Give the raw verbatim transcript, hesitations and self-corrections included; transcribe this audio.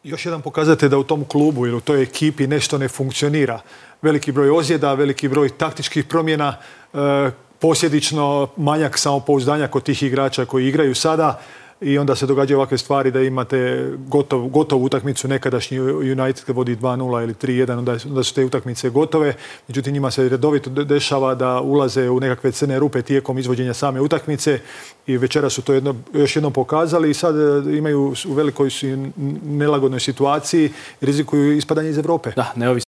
još jedan pokazatelj da u tom klubu ili u toj ekipi nešto ne funkcionira. Veliki broj ozljeda, veliki broj taktičkih promjena, posljedično manjak samopouzdanja kod tih igrača koji igraju sada i onda se događaju ovakve stvari da imate gotov, gotovu utakmicu. Nekadašnji United vodi dva nula ili tri jedan, onda, onda su te utakmice gotove. Međutim, njima se redovito dešava da ulaze u nekakve crne rupe tijekom izvođenja same utakmice i večera su to jedno, još jednom pokazali i sad imaju u velikoj nelagodnoj situaciji i rizikuju ispadanje iz Europe. Da, neovisno